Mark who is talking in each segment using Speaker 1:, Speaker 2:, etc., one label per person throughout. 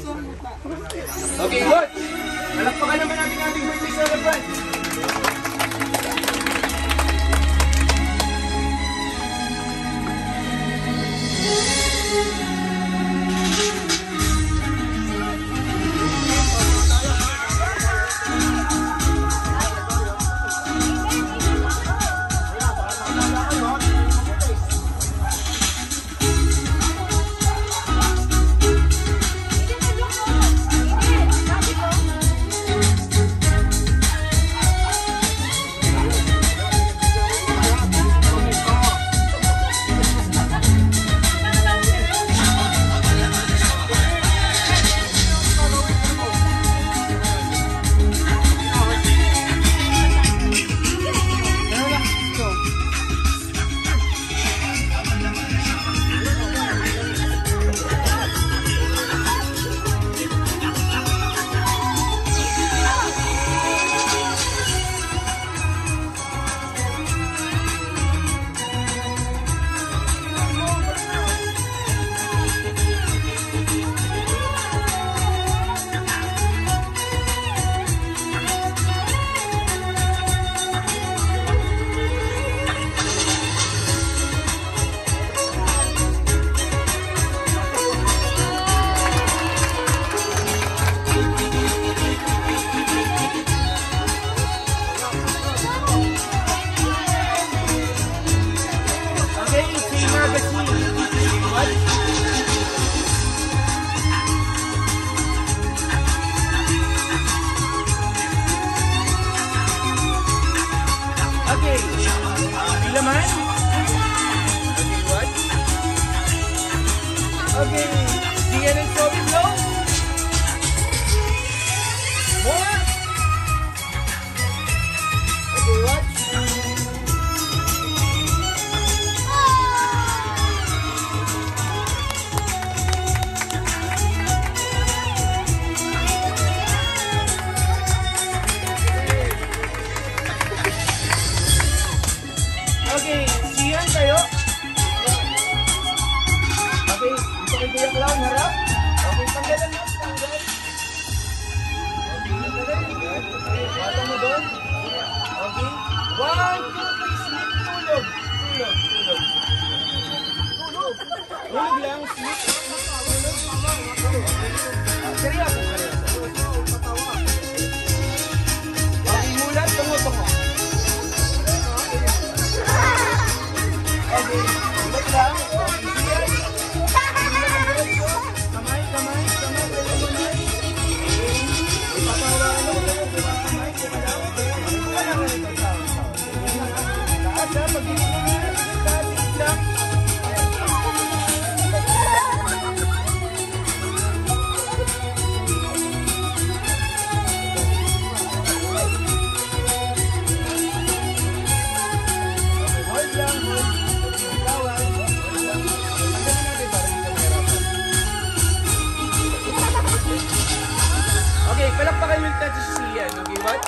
Speaker 1: Okay, good. Palakpakan naman natin ating birthday celebrant. Okay, Gian and Sophie blow. More. Okay, watch. Okay, Gian kayo. Kuya Clown, harap. Okay, tanggalan mo. Tanggal. Okay, tanggalan. Okay, bata mo doon. Okay. 1, 2, 3, sleep. Tulog. Tulog. Tulog. Tulog. Tulog lang. Sleep. Tulog. Seryoso. Okay, mulat. Tungo. Okay. Mulat lang. Okay, palakpakan yung tayo si Sian. Okay, watch.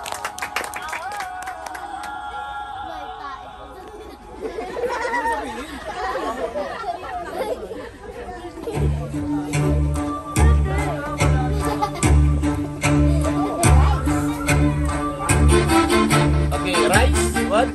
Speaker 1: Okay, rise, watch.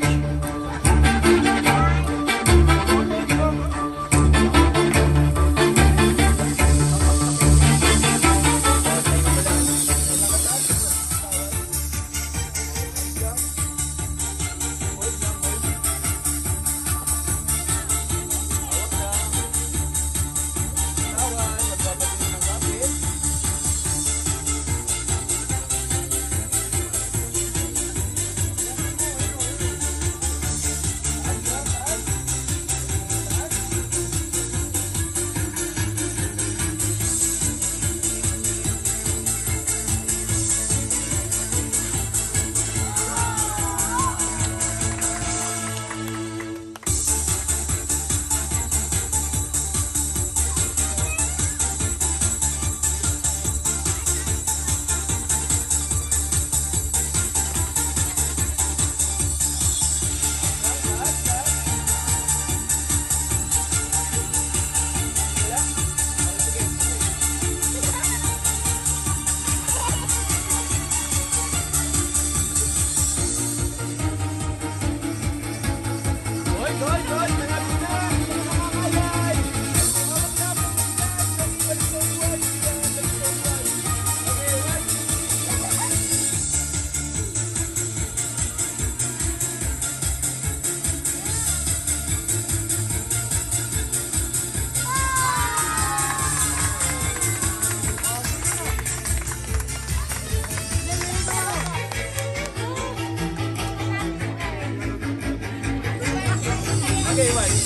Speaker 1: Okay, one.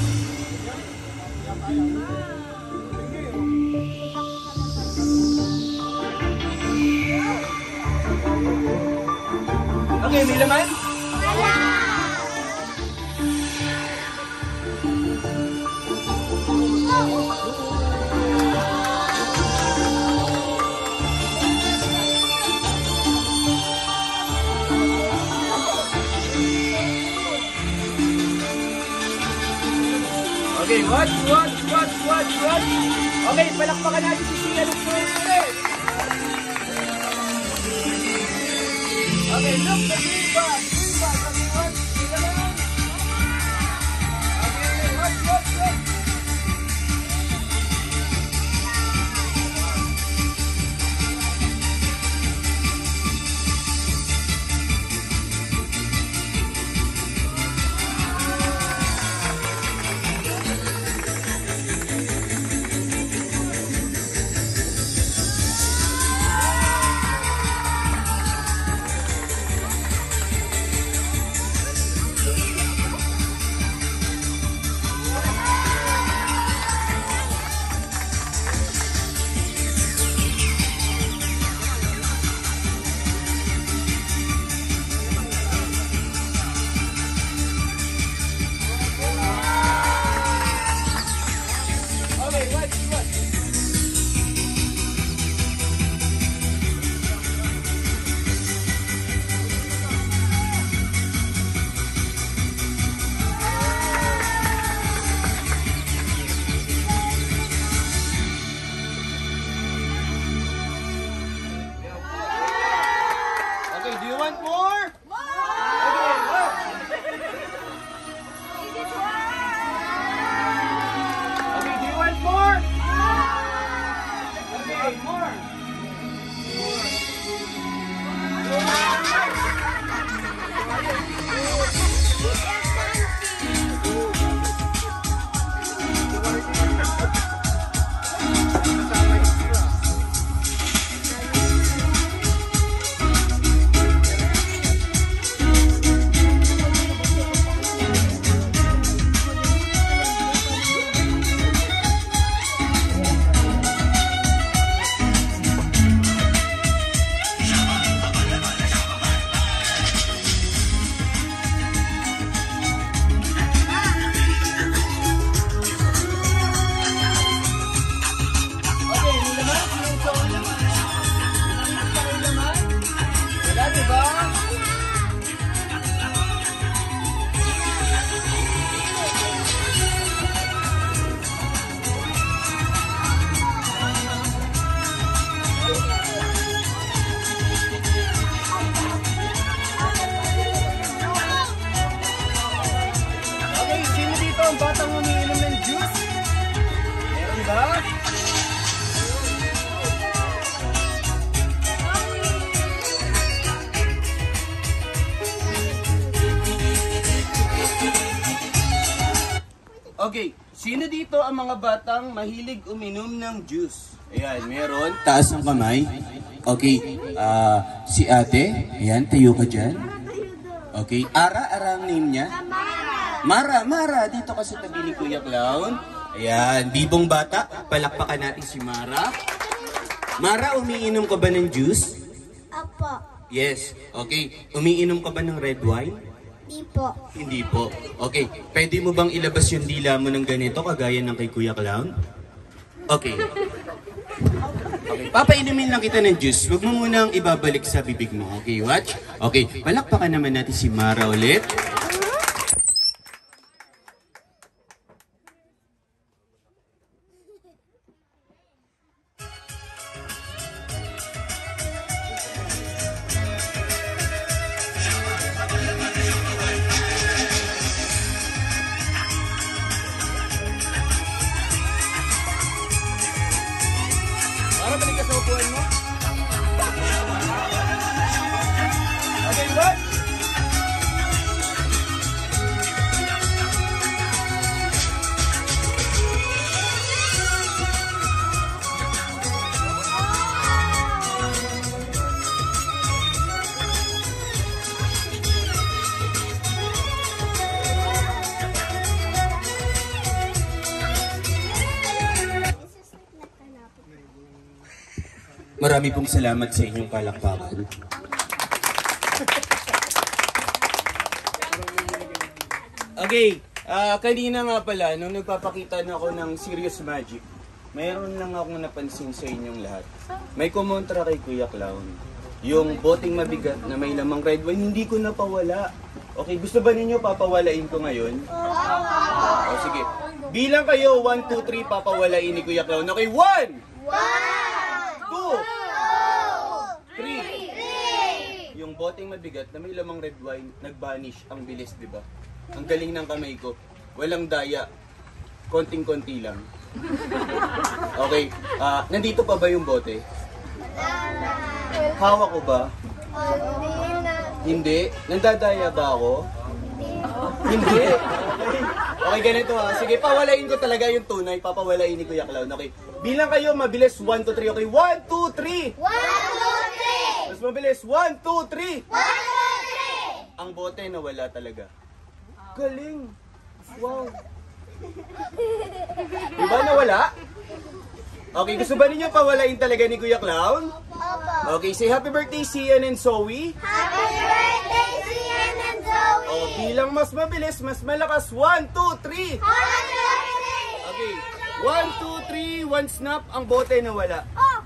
Speaker 1: Okay, may laman? Okay, what? Okay, palakpakan natin si Sia ng ulit. Okay, look, the green bag. Okay, what? Okay, what? want more? Okay, look. Okay, do you want more? Okay, more. Ang batang umiinom ng juice? Meron ba? Okay, sino dito ang mga batang mahilig uminom ng juice? Ayan, meron. Taas ang kamay. Okay, si ate. Ayan, tayo ka dyan. Okay, Ara ang name niya? Mara, dito ka sa tabi ni Kuya Clown. Ayan, bibong bata, palakpakan natin si Mara. Mara, umiinom ka ba ng juice?
Speaker 2: Apo.
Speaker 1: Yes, okay. Umiinom ka ba ng red wine?
Speaker 2: Di po.
Speaker 1: Hindi po. Okay, pwede mo bang ilabas yung dila mo ng ganito kagaya ng kay Kuya Clown? Okay. Okay, papainumin lang kita ng juice. Huwag mo munang ibabalik sa bibig mo. Okay, watch. Okay, palakpakan naman natin si Mara ulit. Para balik ka sa upuan mo. Okay, what? Marami pong salamat sa inyong palakpakan. Okay, kanina nga pala, nung nagpapakita na ako ng Serious Magic, mayroon lang akong napansin sa inyong lahat. May kumontra kay Kuya Clown. Yung boteng mabigat na may lamang red wine, hindi ko napawala. Okay, gusto ba ninyo papawalain ko ngayon? O sige, bilang kayo, 1, 2, 3, papawalain ni Kuya Clown. Okay, 1! 2! 3! Yung boteng mabigat na may lamang red wine, nag-vanish. Ang bilis, di ba? Ang galing ng kamay ko. Walang daya. Konting-konti lang. Okay, nandito pa ba yung bote? Hawak ko ba? Hindi. Nandadaya ba ako? Hindi. Okay, ganito ha. Sige, pawalain ko talaga yung tunay. Papawalain ni Kuya Clown. Okay. Bilang kayo, mabilis. 1, 2, 3. Okay, 1, 2, 3.
Speaker 2: 1, 2, 3.
Speaker 1: Mas mabilis. 1, 2, 3.
Speaker 2: 1, 2, 3.
Speaker 1: Ang bote nawala talaga. Galing. Wow. Diba nawala? Okay, gusto ba ninyo pawalain talaga ni Kuya Clown?
Speaker 2: Opo.
Speaker 1: Okay, say happy birthday, Sian and Zoe.
Speaker 2: Happy birthday, Sian and Zoe.
Speaker 1: O, bilang mas mabilis, mas malakas. 1, 2, 3.
Speaker 2: Happy birthday.
Speaker 1: Okay, 1, 2, 3, 1 snap, ang bote nawala.
Speaker 2: Oh.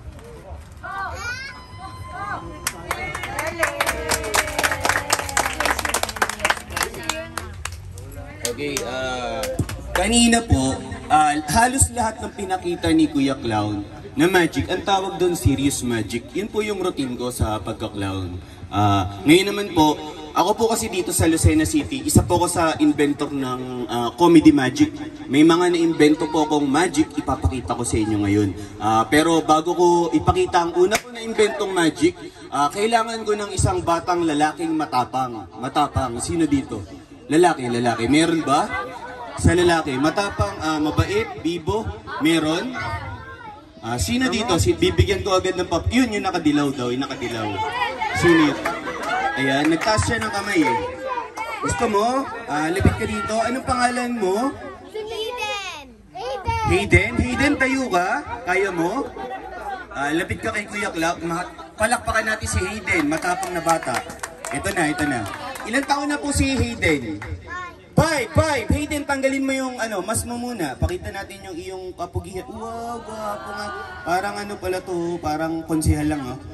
Speaker 1: Okay, kanina po, halos lahat ng pinakita ni Kuya Clown na magic, ang tawag doon serious magic. Yun po yung routine ko sa pagka-clown. Ngayon naman po, ako po kasi dito sa Lucena City, isa po ako sa inventor ng comedy magic. May mga na-invento po akong magic, ipapakita ko sa inyo ngayon. Pero bago ko ipakita ang una ko na-inventong magic, kailangan ko ng isang batang lalaking matapang. Matapang, sino dito? Lalaki. Meron ba? Sa lalaki, matapang, mabait, bibo, meron? Sino dito? Bibigyan ko agad ng pop. Yun, yung nakadilaw daw, yung nakadilaw. Sino yun? Ayan, nagtaas siya ng kamay eh. Gusto mo? Lapit ka dito. Anong pangalan mo?
Speaker 2: Hayden.
Speaker 1: Hayden? Hayden, tayo ka? Kaya mo? Lapit ka kay Kuya Clown. Palakpakan natin si Hayden, matapang na bata. Ito na. Ilang taon na po si Hayden? 5. Hayden, tanggalin mo yung mas mo muna. Pakita natin yung iyong kapugihan. Wow, gwapo nga. Parang pala to, parang konsehal lang oh.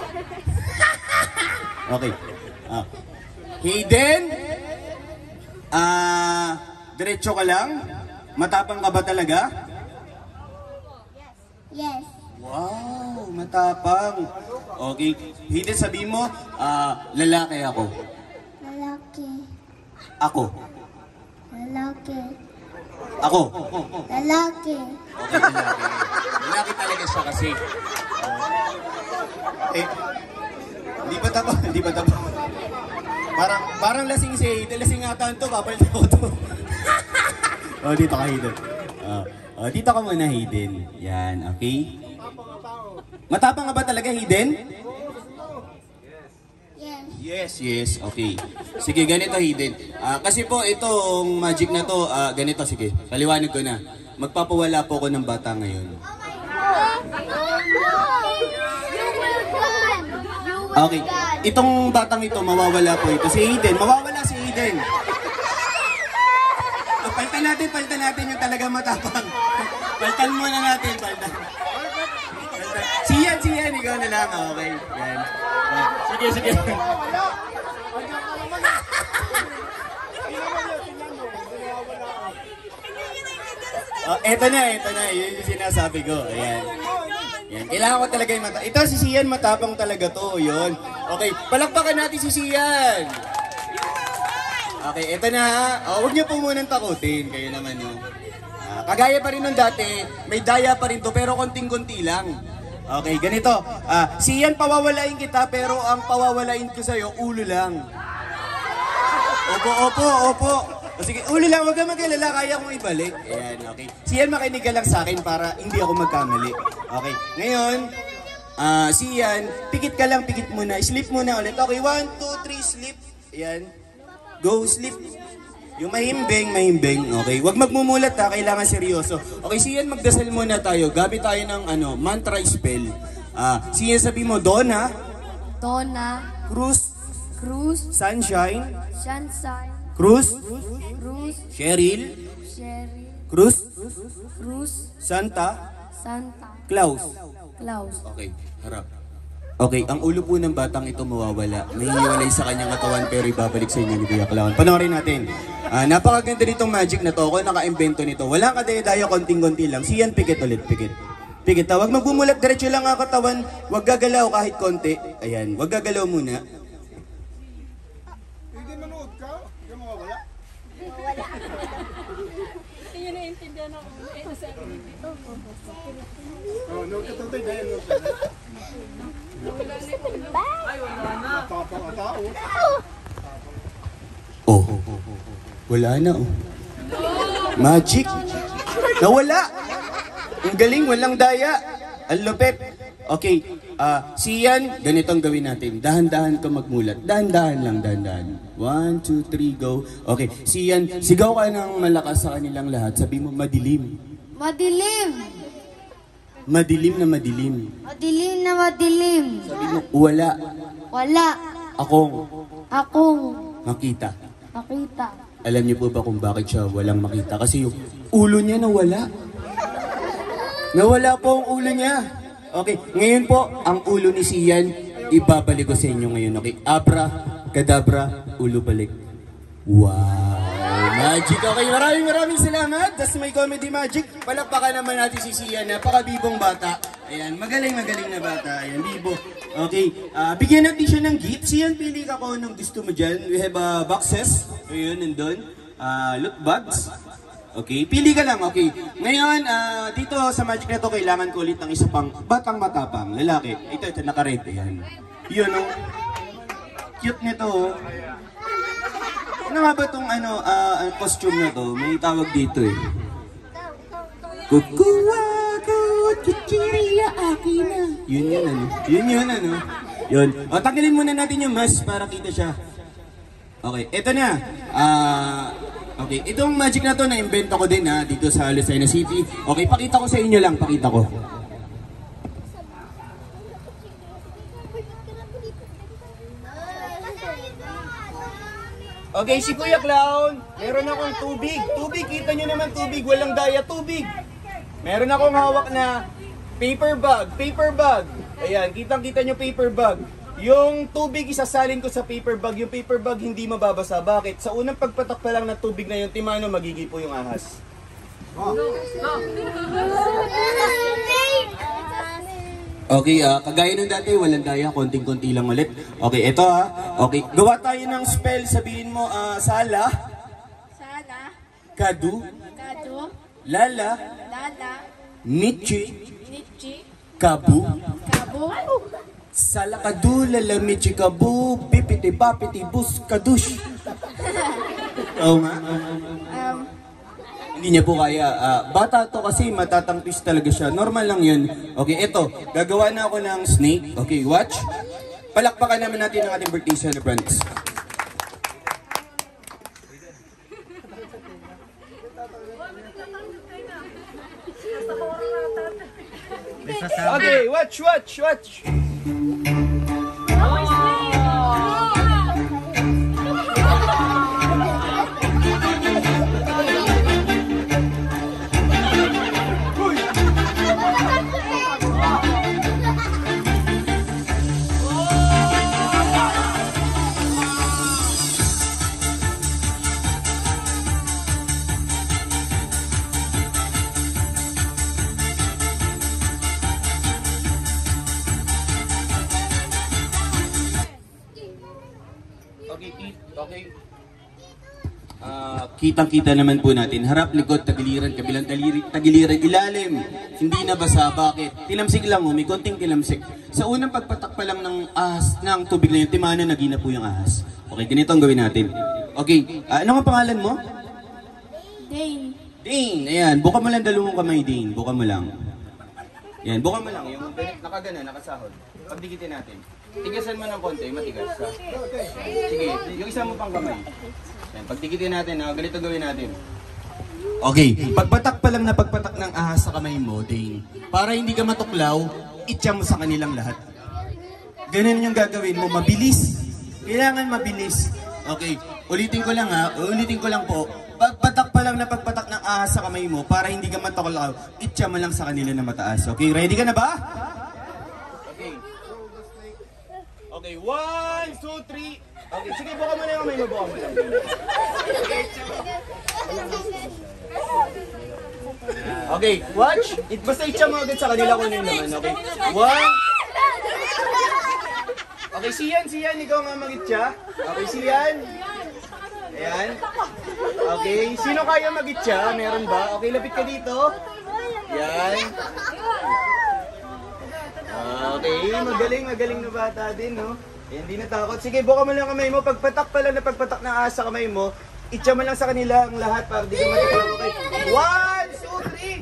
Speaker 1: Okay. Hayden? Diretso ka lang? Matapang ka ba talaga?
Speaker 2: Yes.
Speaker 1: Wow, matapang. Okay. Hayden, sabihin mo, lalaki ako.
Speaker 2: Lalaki.
Speaker 1: Ako.
Speaker 2: Lalaki.
Speaker 1: Ako.
Speaker 2: Lalaki.
Speaker 1: Okay, lalaki. Lalaki talaga siya kasi. Hindi pa tapos. Parang lasing si Hayden. Lasing ata ito, papalitan ko ito. Dito ka Hayden. Dito ka muna Hayden. Yan, okay? Matapang ka ba talaga Hayden?
Speaker 2: Yes.
Speaker 1: Yes. Okay. Sige, ganito Hayden. Kasi po itong magic na to, ganito sige. Paliwanag ko na. Magpapawala po ko ng bata ngayon. Okay. Itong batang ito, mawawala po ito. Si Hayden, mawawala si Hayden. Palitan natin yung talagang matapang. Palitan muna natin, palitan. Siyan, ikaw na lang. Okay. Yan. Sige. Eto na. Yun yung sinasabi ko. Ayan. Yan. Kailangan ko talaga yung mata. Ito si Sian, matapang talaga to. Yun. Okay. Palakpakan natin si Sian. Okay. Eto na ha. Huwag niyo po munang takutin. Kayo naman yun. Kagaya pa rin nung dati. May daya pa rin to. Pero konting-konti lang. Okay. Ganito. Sian, pawawalain kita. Pero ang pawawalain ko sa'yo, ulo lang. Opo. Sige, ulo lang, huwag kang mag-alala, kaya kong ibalik. Ayan, okay. Sian, makinig ka lang sa akin para hindi ako magkamali. Okay, ngayon, Sian, pikit ka lang, pikit muna. Sleep muna ulit. Okay, 1, 2, 3, sleep. Ayan. Go, sleep. Yung mahimbing. Okay, wag magmumulat ha, kailangan seryoso. Okay, Sian, magdasal muna tayo. Gamit tayo ng mantra spell. Sian, sabi mo, Donna,
Speaker 2: Donna,
Speaker 1: Cruz,
Speaker 2: Cruz,
Speaker 1: Sunshine,
Speaker 2: Sunshine,
Speaker 1: Cruz,
Speaker 2: Cruz,
Speaker 1: Cheryl,
Speaker 2: Sherry,
Speaker 1: Cruz,
Speaker 2: Cruz,
Speaker 1: Santa,
Speaker 2: Santa,
Speaker 1: Claus.
Speaker 2: Claus.
Speaker 1: Okay, harap. Okay, ang ulo po ng batang ito mawawala. May hiwalay sa kanyang katawan pero ibabalik sa inyo ni Kuya Clown. Panoorin natin. Napakaganda nitong magic na to. Ako naka-invento nito. Walang kadaya-daya, konting-konti lang. Siyan, pikit ulit, pikit. Pikit. Huwag magbumulat, diretso lang ang katawan. Huwag gagalaw kahit konti. Ayan, huwag gagalaw muna.
Speaker 3: Hindi manood ka? Hindi mawawala?
Speaker 4: Hindi na intindihan ako. Nasabi ni Tito.
Speaker 3: Oh, no ka tatay dahil no ka. Ay, wala na. Tapang ang tao.
Speaker 1: Oh, wala na oh. Magic. Nawala. Ang galing, walang daya. Ang lupit. Okay, Sian, ganito ang gawin natin. Dahan-dahan ka magmulat. Dahan-dahan lang, dahan-dahan. 1, 2, 3, go. Okay, Sian, sigaw ka ng malakas sa kanilang lahat. Sabi mo, madilim.
Speaker 2: Madilim.
Speaker 1: Madilim na madilim.
Speaker 2: Madilim na madilim.
Speaker 1: Sabi mo, wala.
Speaker 2: Wala.
Speaker 1: Akong
Speaker 2: Akong
Speaker 1: makita.
Speaker 2: makita.
Speaker 1: Alam niyo po ba kung bakit siya walang makita? Kasi yung ulo niya nawala. Nawala po ang ulo niya. Okay, ngayon po, ang ulo ni Sian, ibabalik ko sa inyo ngayon. Okay, abra, kadabra, ulo balik. Wow! Magic! Okay, maraming salamat. Das may comedy magic. Palakpakan naman natin si Sian. Napakabibong bata. Ayan, magaling na bata. Ayan, bibo. Okay, bigyan natin siya ng gift. Sian, pili ka kung anong gusto mo dyan. We have boxes. Ayun, nandun. Loot bags. Okay, pili ka lang. Okay, ngayon, dito sa magic na to, kailangan ko ulit ng isa pang batang matapang. Lalaki. Ito, naka-red. Ayan. Yun, oh. Cute nito, oh. Ano nga ba itong costume na to? May tawag dito eh. Kukuha ko, chichiriya akin na. Yun ano. Yun. O, tanggalin muna natin yung mask para kita siya. Okay, eto na. Okay, itong magic na to na-invento ko din dito sa Lucena City. Okay, pakita ko sa inyo lang, pakita ko. Okay, si Kuya Clown, meron akong tubig. Tubig, kita nyo naman tubig, walang daya, tubig. Meron akong hawak na paper bag. Ayan, kitang-kita nyo paper bag. Yung tubig isasalin ko sa paper bag, yung paper bag hindi mababasa. Bakit? Sa unang pagpatak pa lang ng tubig na yung timano, magigipo yung ahas. Okay, kagaya ng dati, walang daya, konting-konti lang ulit. Okay, ito Okay, gawa tayo ng spell, sabihin mo, sala,
Speaker 4: Sala,
Speaker 1: kadu,
Speaker 4: Kado,
Speaker 1: lala,
Speaker 4: Lala,
Speaker 1: michi,
Speaker 4: Nichi,
Speaker 1: kabu,
Speaker 4: Kabo,
Speaker 1: sala kadu, lala, michi, kabu, pipiti, papiti, bus, kadush. Oo nga. Hindi niya po kaya. Bata to kasi matatang twist talaga siya. Normal lang yun. Okay, eto. Gagawa na ako ng snake. Okay, watch. Palakpakan naman natin ang ating birthday celebrants. Okay, watch. Okay. Kitang-kita naman po natin. Harap, likod, tagiliran, kabilang tagiliran, ilalim. Hindi na basa. Bakit? Tilamsik lang, may konting tilamsik. Sa unang pagpatak pa lang ng ahas, ng tubig na yung timana, nagina po yung ahas. Okay, ganito ang gawin natin. Okay, ano ang pangalan mo?
Speaker 2: Dane.
Speaker 1: Dane, ayan. Buka mo lang dalawang kamay, Dane. Buka mo lang. Yan, bukan mo lang. Yung nakagana, nakasahod. Pagdikitin natin. Tigasan mo ng konti, matigas. Ha? Sige, yung isa mo pang kamay. Yan, pagdikitin natin, ganito gawin natin. Okay, pagpatak pa lang na pagpatak ng ahas sa kamay mo, Dane. Para hindi ka matuklaw, itcha mo sa kanilang lahat. Ganun yung gagawin mo, mabilis. Kailangan mabilis. Okay, ulitin ko lang ha, ulitin ko lang po. Pagpatak pa lang na pagpatak ng ahas sa kamay mo, para hindi ka matuklaw, itcha mo lang sa kanila na mataas. Okay, ready ka na ba? Okay. Okay, 1, 2, 3. Okay, sige, buka mo na yung kamay mo, buka mo lang. Okay, watch. Basta itcha mo agad sa kanila kung ano yung naman, okay? 1. Okay, Sian, ikaw nga mag-itcha. Okay, Sian. Ayan. Okay, sino kaya mag-itcha? Meron ba? Okay, lapit ka dito. Ayan. Okay, magaling na bata din, no? Hindi natakot. Sige, buka mo lang kamay mo. Pagpatak pa lang na pagpatak ng ahas sa kamay mo, itcha mo lang sa kanila ang lahat para di ka matuklaw. Okay, 1, 2,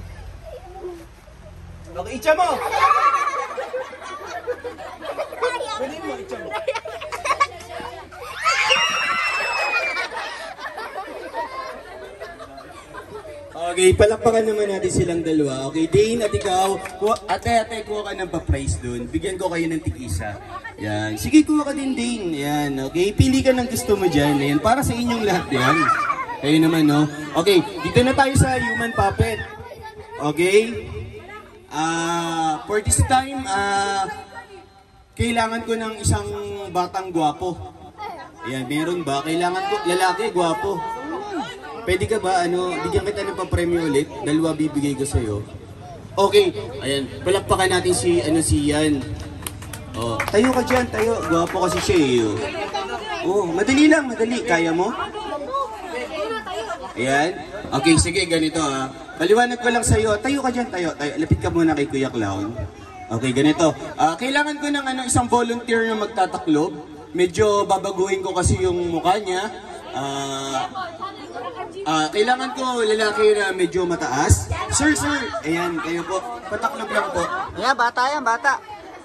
Speaker 1: 3. Okay, itcha mo. Pwede mo, itcha mo. Okay, palakpakan naman natin silang dalawa. Okay, Dane at ikaw, ate, kuha ka ng pa-prize dun. Bigyan ko kayo ng tig-isa. Yan. Sige, kuha ka din, Dane. Yan, okay. Pili ka ng gusto mo dyan. Yan, para sa inyong lahat yan. Kayo naman, no? Okay, dito na tayo sa human puppet. Okay? For this time, kailangan ko ng isang batang gwapo. Ayan, meron ba? Kailangan ko, lalaki, gwapo. Pwede ka ba, bigyan kita ng pa-premyo ulit? Dalawa bibigay ko sa'yo. Okay, ayan, palakpakan natin si Ian. Oh, tayo ka dyan, tayo. Gwapo kasi siya eh. Oh, madali lang, madali. Kaya mo? Ayan. Okay, sige, ganito ha. Paliwanag ko lang sa'yo. Tayo ka dyan, tayo. Lapit ka muna kay Kuya Clown. Okay, ganito. Kailangan ko ng isang volunteer na magtataklob. Medyo babaguhin ko kasi yung mukha niya. Kailangan ko lalaki na medyo mataas. Sir! Ayan, kayo po. Pataklob lang po.
Speaker 5: Ayan, bata yan, bata.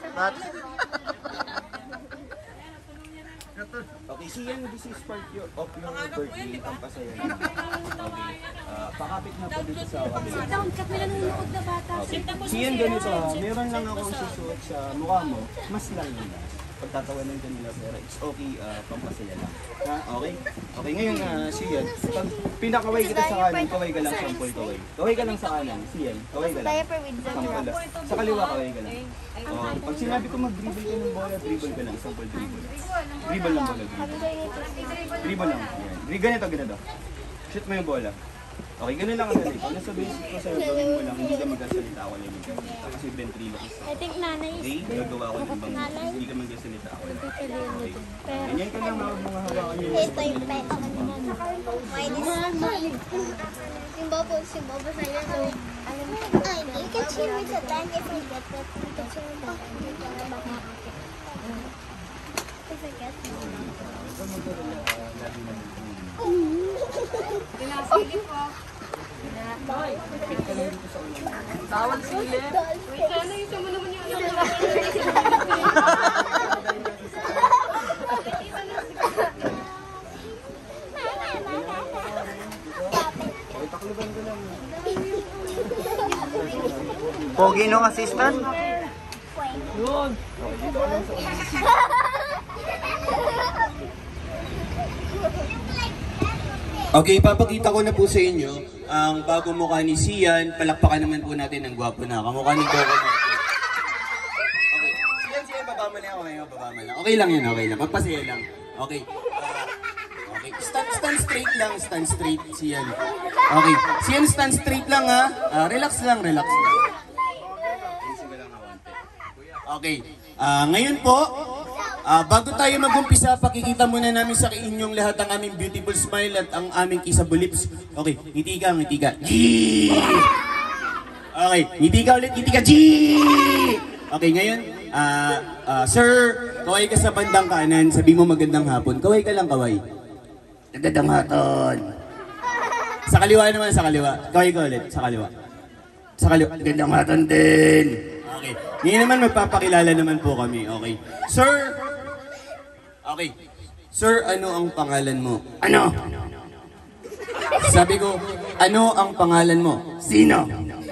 Speaker 1: Okay, Sian, this is part of your birthday. Pampasaya na. Okay. Pakapit na po dito sa kabila. Okay. Sian, ganito. Meron lang akong susuot sa mukha mo. Mas lang nila. Pagtatawanan ka nila, pero it's okay, pampasaya lang. Ha? Okay? Okay, ngayon, Sian, pag pinakaway kita sa kanan, kaway ka lang, sample kaway. Kaway ka lang sa kanan, Sian, kaway ka lang. Sample lang. Sa kaliwa, kaway ka lang. Pag sinabi ko mag-dribble ka ng bola, dribble ka lang, sample dribble. Dribble lang bola, dribble. Dribble lang. Yan. Ganito. Shoot mo yung bola. Okay, ganun lang ang dali. Pag nasa basic ko sa'yo, gawin mo lang, hindi ka magsasalita ako lang. Kasi ventriloquist.
Speaker 2: I think nanay is
Speaker 1: Okay, gagawa ko ng bang hindi ka magsasalita ako lang. Okay. Ganyan ka lang, mga hawakan niyo.
Speaker 6: Ito yung pet ko yung bobo sa iyo. Ay, you can cheer me the time if I get that. You can cheer me the time. If I get
Speaker 4: Tawag sili. Wait, ano yung sama naman yung
Speaker 5: Pogi nung assistant.
Speaker 4: Yun.
Speaker 1: Okay, papakita ko na po sa inyo ang bagong mukha ni Sian. Palakpakan naman po natin ang gwapo na kamukha ni Coco. Okay, Sian, baba mo lang. Okay lang yan, okay lang. Magpasaya lang. Okay. Okay, stand straight lang, Sian. Okay, Sian, stand straight lang ha. Relax lang. Okay, ngayon po, bago tayo mag-umpisa, pakikita muna namin sa inyong lahat ang aming beautiful smile at ang aming kissable lips. Okay, ngiti ka. Okay, ngiti ka ulit, G! Okay, ngayon, sir, kaway ka sa bandang kanan, sabi mo magandang hapon. Kaway ka lang, kaway. Magandang hapon. Sa kaliwa naman, Kaway ka ulit, sa kaliwa. Magandang hapon din. Ngayon naman magpapakilala naman po kami, okay? Sir! Okay. Sir, ano ang pangalan mo? Ano? Sabi ko, ano ang pangalan mo? Sino?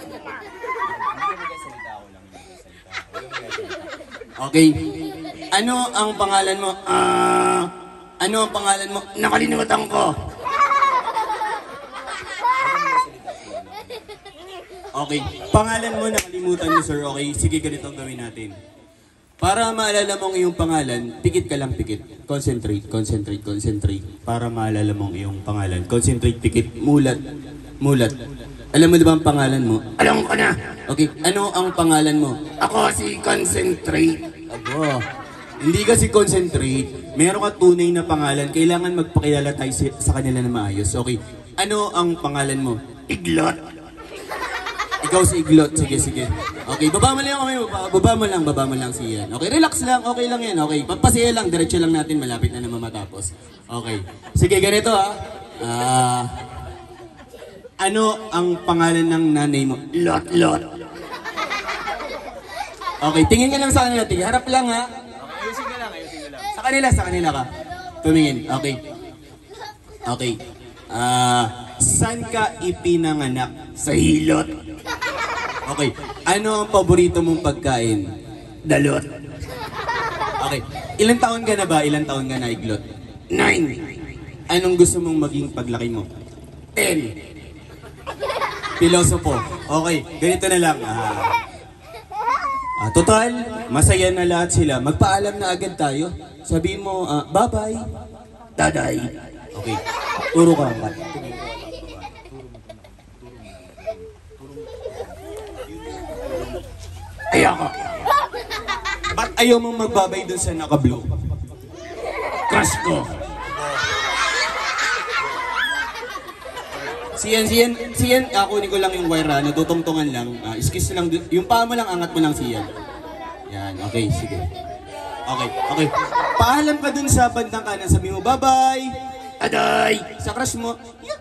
Speaker 1: Okay. Ano ang pangalan mo? Ano ang pangalan mo? Nakalimutan ko. Okay. Pangalan mo, nakalimutan mo, sir. Okay, sige, ganito ang gawin natin. Para maalala mong iyong pangalan, pikit ka lang, pikit. Concentrate, concentrate, concentrate. Para maalala mong iyong pangalan. Concentrate, pikit, mulat, mulat. Alam mo diba ang pangalan mo? Alam ko na. Okay, ano ang pangalan mo? Ako si Concentrate. Abo, hindi ka si Concentrate. Meron ka tunay na pangalan. Kailangan magpakilala tayo sa kanila na maayos. Okay, ano ang pangalan mo? Iglot. Ikaw si Iglot. Sige, sige. Okay, baba mo lang kami. Baba mo lang siya. Okay, relax lang. Okay lang yan. Okay, papasaya lang. Diretso lang natin. Malapit na naman matapos. Okay. Sige, ganito ha. Ano ang pangalan ng nanay mo? Lot, Lot. Okay, tingin ka lang sa kanila. Tingin. Harap lang ha. Okay, ayusin ka lang. Sa kanila ka. Tumingin. Okay. Okay. Saan ka ipinanganak? Sa Hilot. Okay. Ano ang paborito mong pagkain? Dalot. Okay. Ilang taon ka na ba? Ilang taon ka na, Iglot? 9. Anong gusto mong maging paglaki mo? 10. Pilosopo. Okay. Ganito na lang. Total, masaya na lahat sila. Magpaalam na agad tayo. Sabihin mo, bye-bye. Daday. Okay. Turo ka. Ayoko. Ba't ayaw mong magbabay dun sa naka-blue? Crush ko. Siyan, kunin ko lang yung wire ha, natutungtungan lang. Iskis lang, yung paa mo lang, angat mo lang siyan. Yan, okay, sige. Okay. Paalam ka dun sa bandang kanan, sabi mo, bye-bye! Aday! Sa crush mo,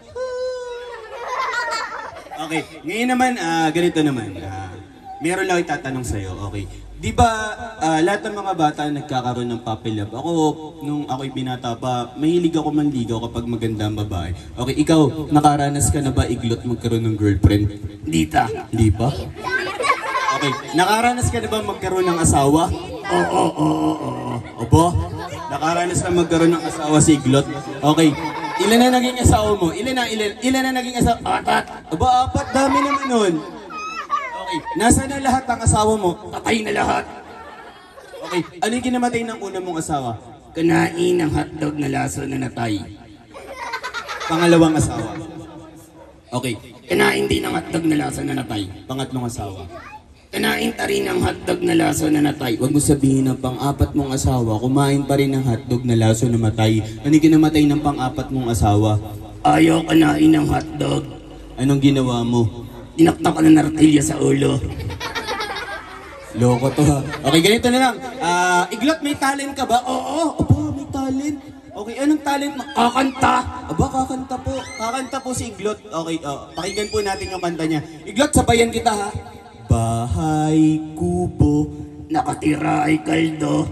Speaker 1: okay, ngayon naman, ganito naman. Meron lang itatanong sa'yo, okay. Di ba lahat ng mga bata nagkakaroon ng puppy love? Ako, nung ako'y binata pa, mahilig ako manligaw kapag maganda ang babae. Okay, ikaw, nakaranas ka na ba, Iglot, magkaroon ng girlfriend? Hindi pa? Okay, nakaranas ka na ba magkaroon ng asawa? Oo. Opo? Nakaranas ka magkaroon ng asawa si Iglot? Okay, ilan na naging asawa mo? Ilan na naging asawa? 4. Aba, 4, dami naman nun. Okay, nasaan na lahat ang asawa mo? Patay na lahat. Okay, ano yung kinamatay ng una mong asawa? Kanain ng hotdog na laso na natay. Pangalawang asawa. Okay, kanain din ng hotdog na laso na natay. Pangatlong asawa. Kanain ta rin ng hotdog na laso na natay. Huwag mo sabihin ng pang-apat mong asawa, kumain pa rin ng hotdog na laso na matay. Ano yung kinamatay ng pang-apat mong asawa? Ayaw kanain ng hotdog. Anong ginawa mo? Dinakta ka na nartilya sa ulo. Loko to ha. Okay, ganito na lang. Iglot, may talent ka ba? Oo. Aba, may talent. Okay, anong talent mo? Kakanta. Aba, kakanta po. Kakanta po si Iglot. Okay, pakinggan po natin yung kanta niya. Iglot, sabayan kita ha. Bahay, kubo, nakatira ay kaldo.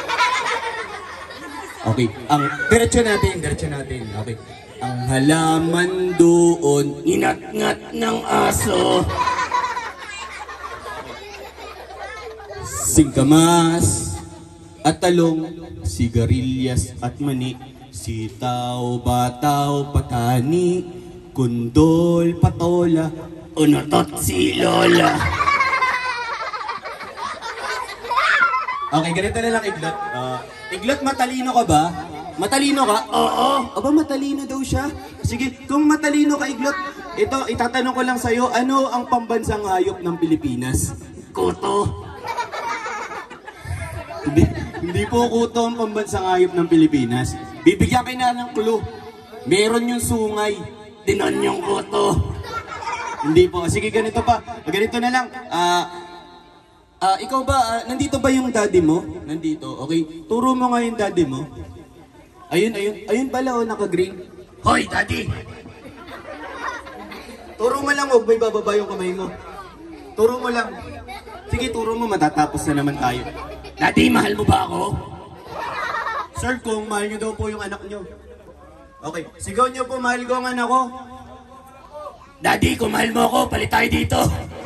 Speaker 1: Okay, diretso natin. Okay. Ang halaman doon, inat-ngat ng aso. Singkamas at talong, sigarilyas at mani, sitaw, bataw, patani, kundol, patola, unutot si Lola. Okay, ganito na lang, Iglot. Iglot, matalino ka ba? Matalino ka? Oo. Aba, matalino daw siya. Sige, kung matalino ka, Iglot, ito, itatanong ko lang sa'yo, ano ang pambansang hayop ng Pilipinas? Kuto. Hindi po kuto ang pambansang hayop ng Pilipinas. Bibigyan kayo na ng clue. Meron yung sungay. Dinon yung kuto. Hindi po. Sige, ganito pa. Ganito na lang. Ikaw ba, nandito ba yung daddy mo? Nandito. Okay, turo mo nga yung daddy mo. Ayun pala, naka-green. Hoy, daddy! Turo mo lang, huwag may bababa yung kamay mo. Turo mo lang. Sige, turo mo, matatapos na naman tayo. Daddy, mahal mo ba ako? Sir, kung mahal niyo daw po yung anak niyo. Okay, sigaw niyo po, mahal ko ang anak ko. Daddy, kung mahal mo ako, palit tayo dito.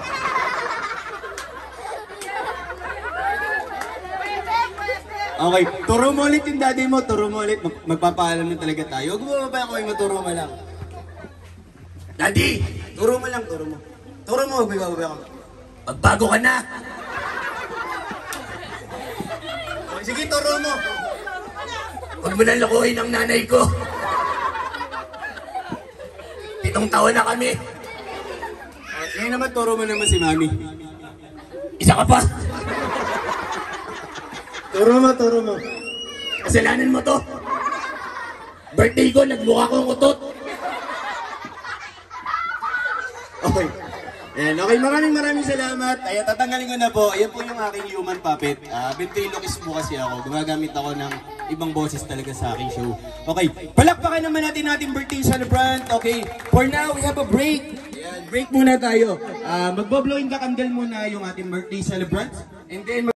Speaker 1: Okay, turo mo ulit yung daddy mo, turo mo ulit. Magpapaalam na talaga tayo. Huwag mo ba ako yung maturo mo lang. Daddy, turo mo lang, turo mo. Turo mo, huwag mo ako. Magbago ka na. Okay, sige, turo mo. Huwag mo na lokohin ang nanay ko. 7 taon na kami. Ngayon naman, turo mo naman si mami. Isa ka pa. Turo mo. Kasalanan mo to. Birthday ko, nagmukha kong utot. Okay. Ayan, okay, maraming salamat. Ayan, tatanggalin ko na po. Ayan po yung aking human puppet. Ventriloquist po kasi ako. Gumagamit ako ng ibang boses talaga sa aking show. Okay, palakpakan naman natin ating birthday celebrant. Okay, for now, we have a break. Ayan, break muna tayo. Magbo-blowing the candle muna yung ating birthday celebrant. And then,